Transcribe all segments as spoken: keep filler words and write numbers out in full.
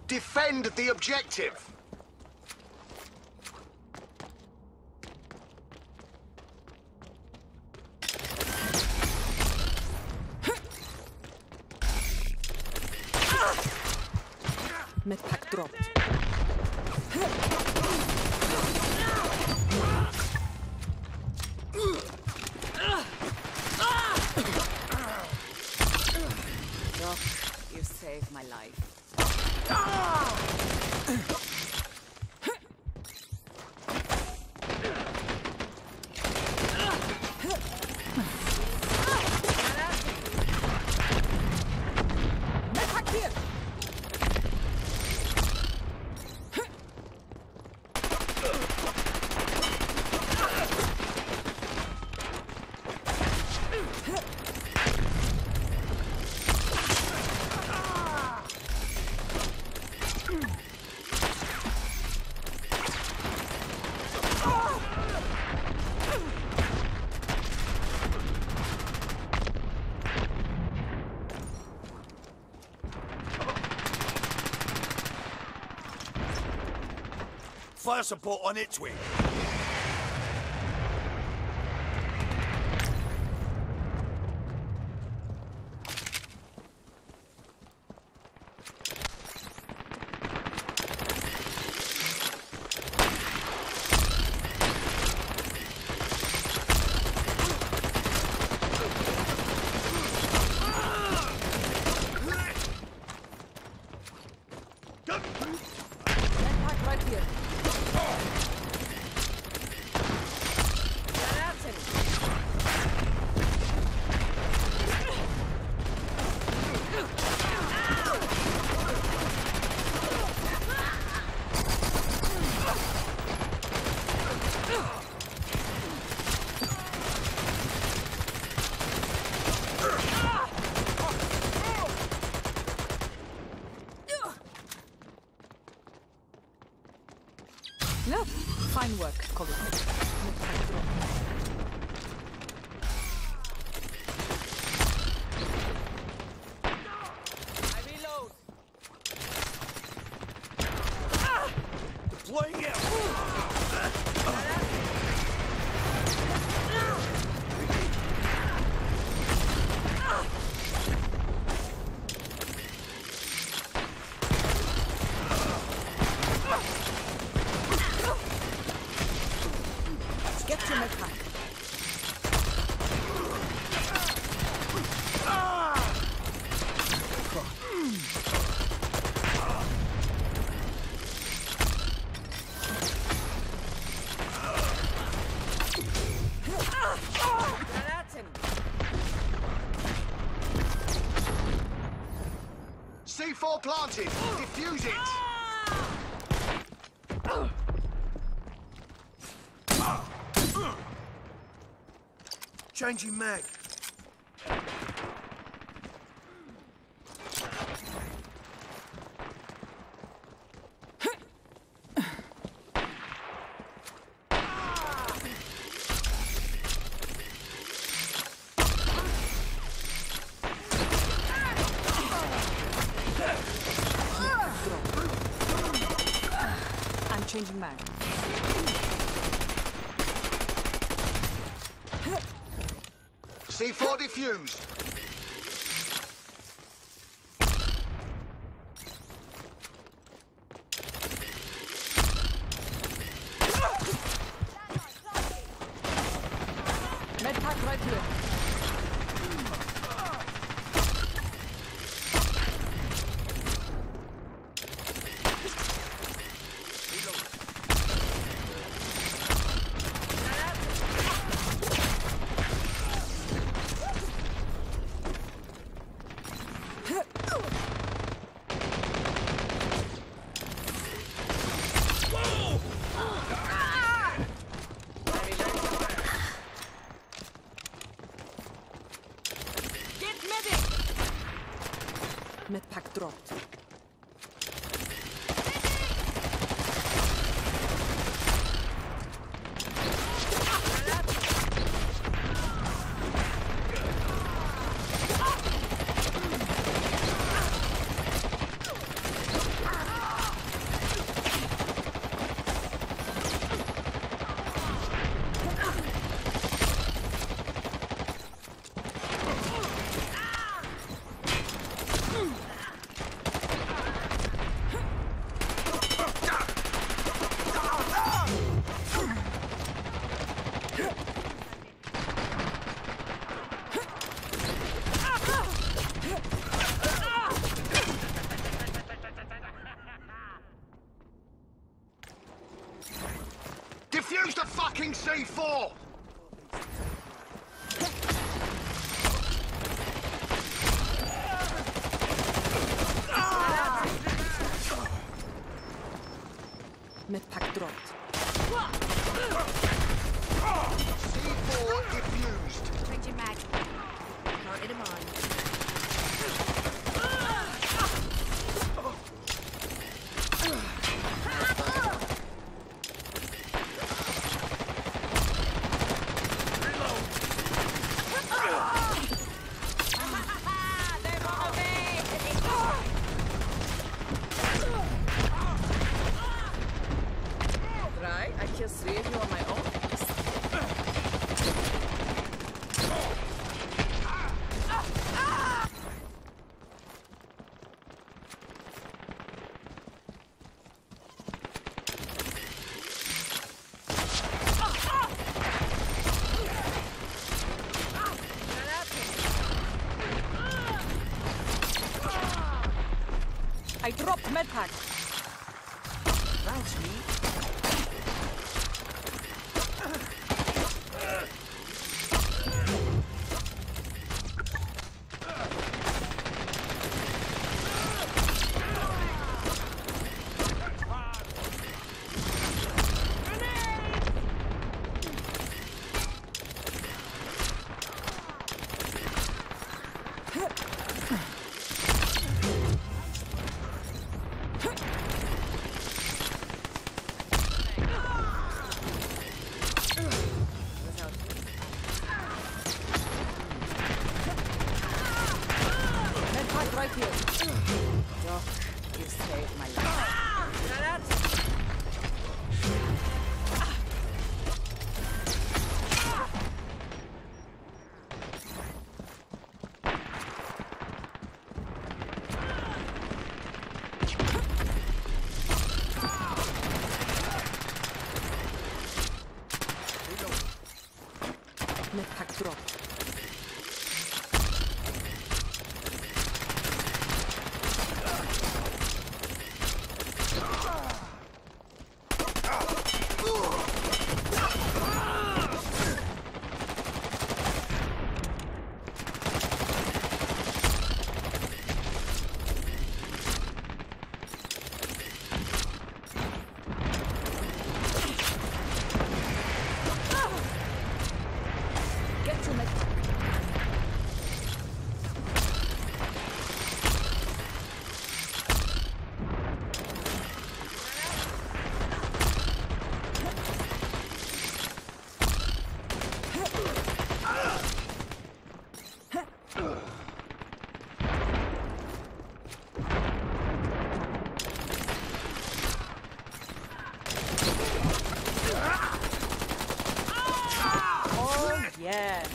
Defend the objective. Medpack dropped. Doc, you saved my life. Medpack here! Fire support on its way. Medpack right here. No, fine work, colleague. Medpack dropped. Deploying out. Get to Medpack. C four planted. Defuse it. Changing mag. I'm changing mag. C four defused. Medpack right here. Medpack dropped. C four! Medpack dropped. C four defused. Changing mag. Target in mind. Right, I kill three of you on my own. I dropped medpack. Bounce me. Medpack right here. Doc, you saved my life. Medpack dropped. Get to medpack. Oh yeah.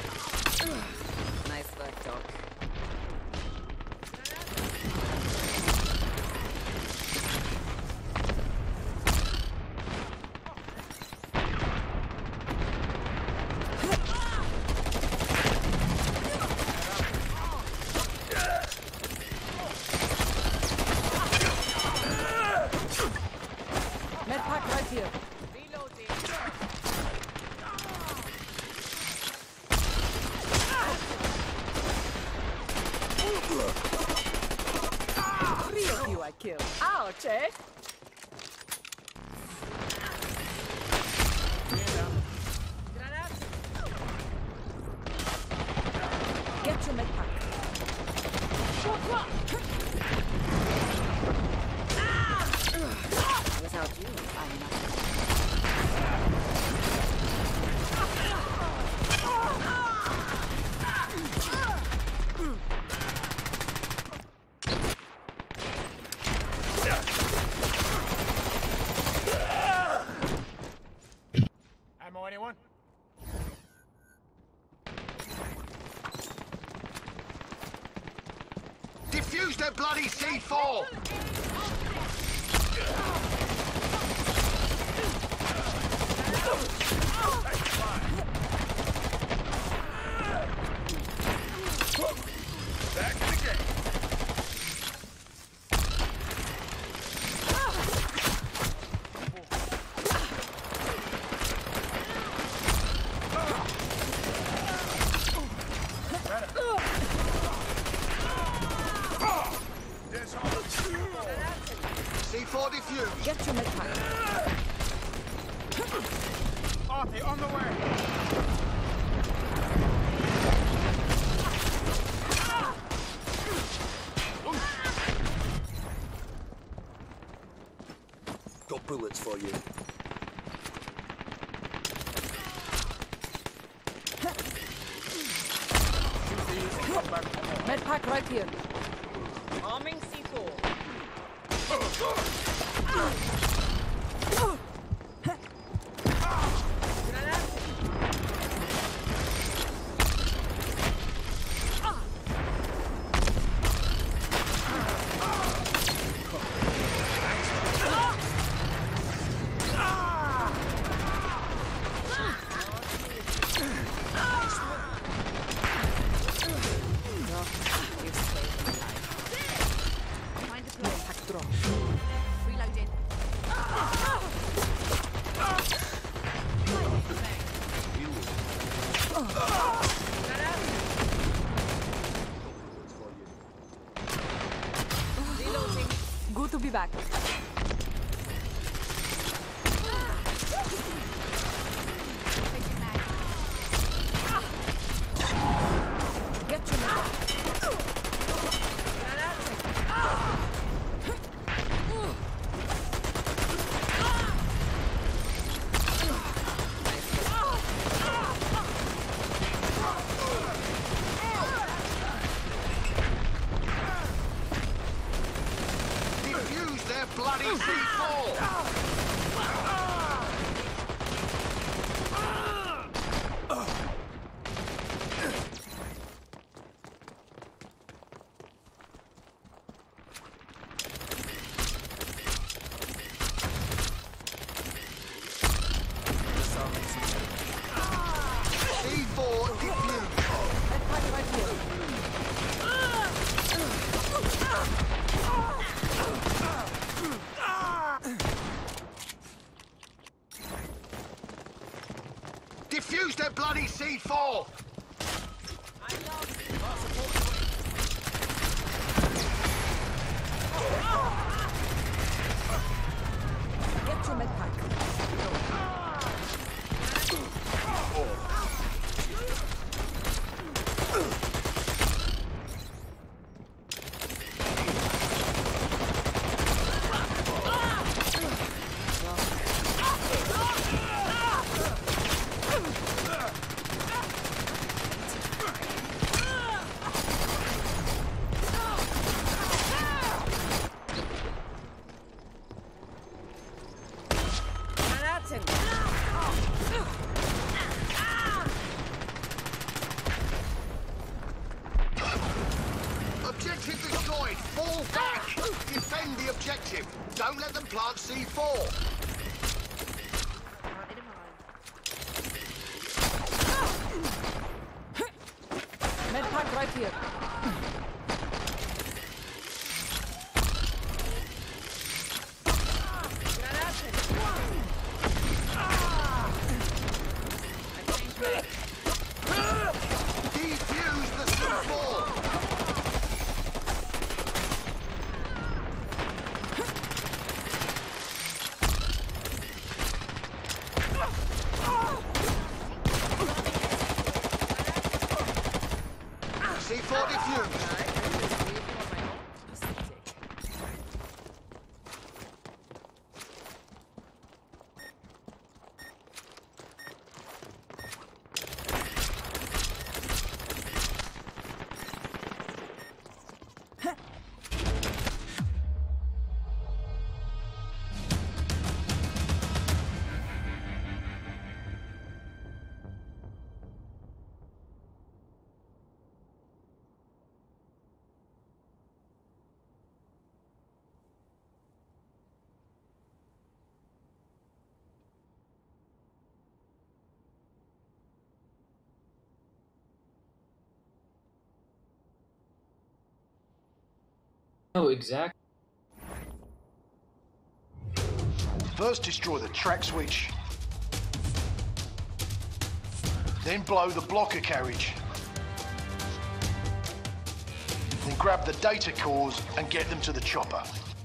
Nice work, Doc. Medpack right here. Reloading. Three of you I killed. Ouch, eh? Get your medpack. Without you, I'm nothing. Ammo, anyone? Defuse their bloody C four! Back in the game. C four defused. Get your med pack. Artie, on the way! Got bullets for you. Med pack right here. Arming C four. Reloading. Reloading. Good to be back. Get your med pack. Defuse their bloody C four! C four defused. Med pack right here. Defuse their bloody C four! Get your med pack. Objective destroyed! Fall back! Defend the objective! Don't let them plant C four! Med pack right here. Defuse the C four! C four defused! Oh, exactly. First destroy the track switch. Then blow the blocker carriage. grab the data cores and get them to the chopper.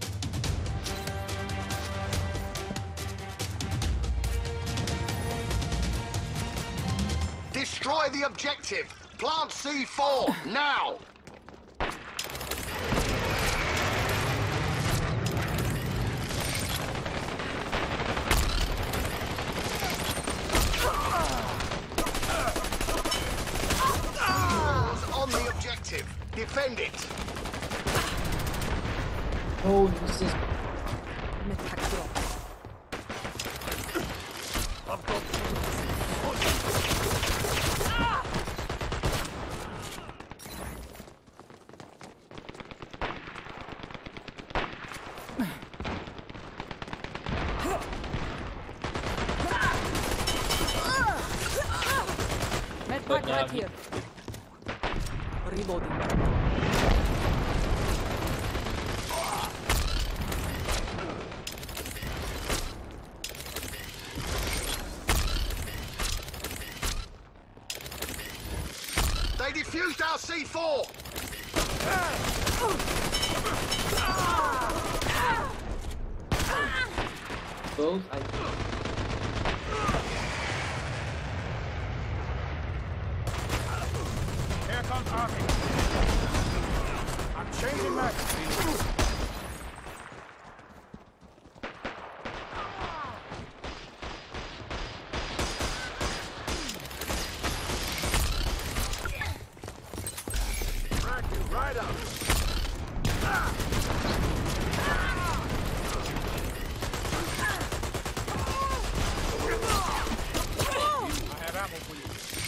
Destroy the objective. Plant C four, now! On the objective. Defend it. Oh, this is Medpack drop. Medpack right here. Reloading. They defused our C four! both. I Here comes Army. I'm changing magazines. Right up. I have ammo for you.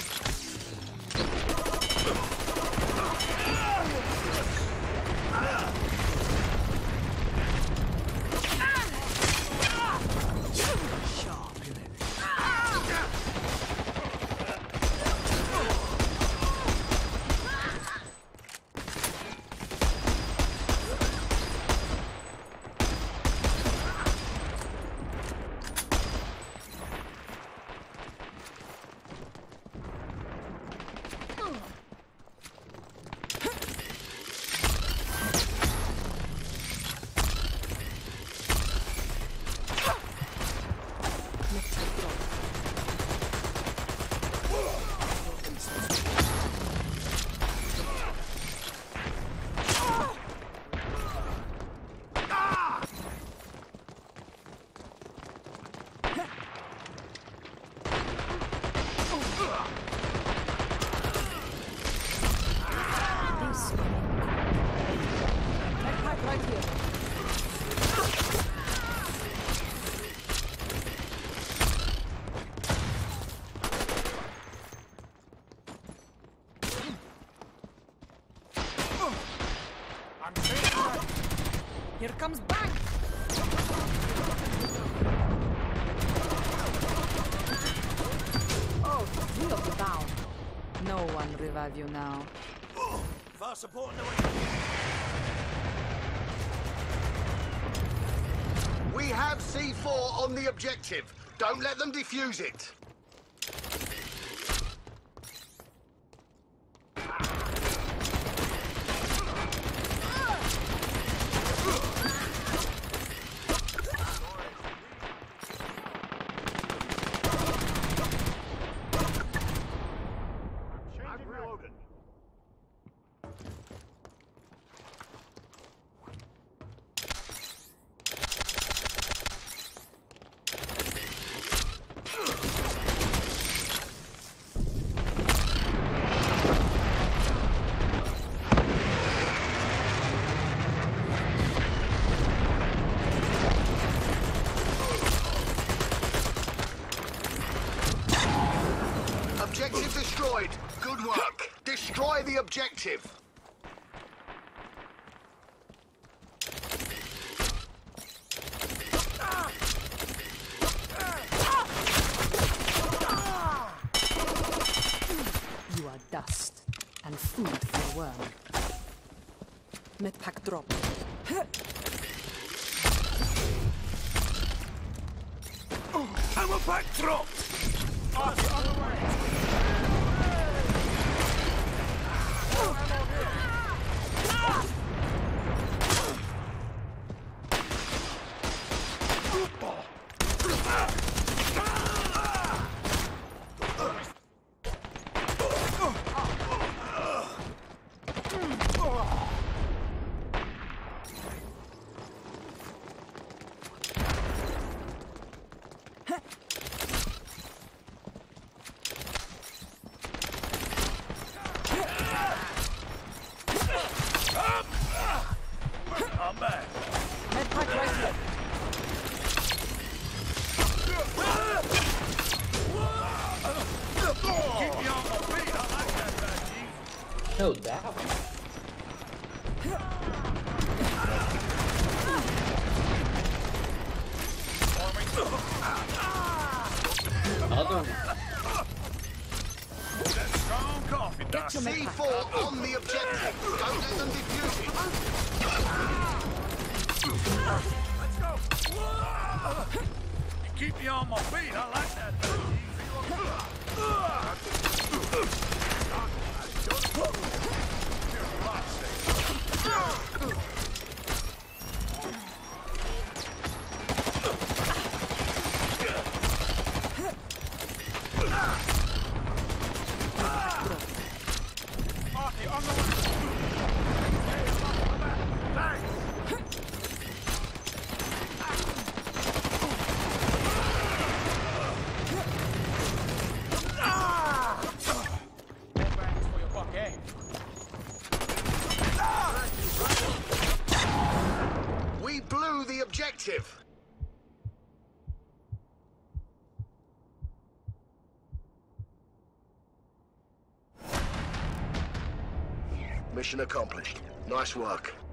I'm changing magazines. Here comes back! Oh, three of you down. No one revive you now. Far support on the way. We have C four on the objective. Don't let them defuse it. I'm reloading. Objective destroyed. Good work. Destroy the objective. You are dust and food for worm. Medpack drop. Hammer pack dropped! Army on the way. Ah! down. Other one. That's strong coffee, Doc. Get your C med pack. four on the objective. Don't let them defuse it. Let's go. Keep me on my feet. I like that. Artie, on the way. Thanks for your buck, eh? We blew the objective. Mission accomplished. Nice work.